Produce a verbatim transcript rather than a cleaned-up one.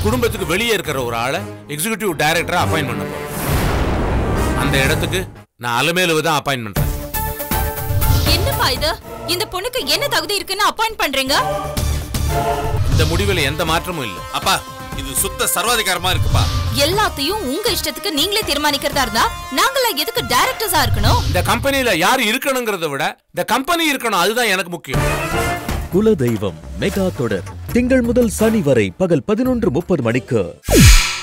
குடும்பத்துக்கு வெளியே இருக்கிற ஒரு ஆளை எக்ஸிகியூட்டிவ் டைரக்டரா அப்பாயின்ட் பண்ண போறேன். அந்த இடத்துக்கு நான் அலமேலுவை தான் அப்பாயின்ட் பண்றேன். என்னப்பா இது? இந்த பொண்ணுக்கு என்ன தகுதி இருக்குன்னு அப்பாயின்ட் பண்றீங்க? இந்த முடிவில் எந்த மாற்றமும் இல்லை. அப்பா, இது சுத்த சர்வாதிகாரமா இருக்குப்பா. எல்லாத்தையும் உங்க இஷ்டத்துக்கு நீங்களே தீர்மானிக்கிறதா இருந்தா நாங்கள எதுக்கு டைரக்டர்ஸா இருக்கணும்? இந்த கம்பெனில யார் இருக்கணும்ங்கறத விட இந்த கம்பெனி இருக்கணும், அதுதான் எனக்கு முக்கியம். குல தெய்வம் மெகா தொடர் திங்கள் முதல் சனி வரை பகல் பதினொன்று முப்பது மணிக்கு.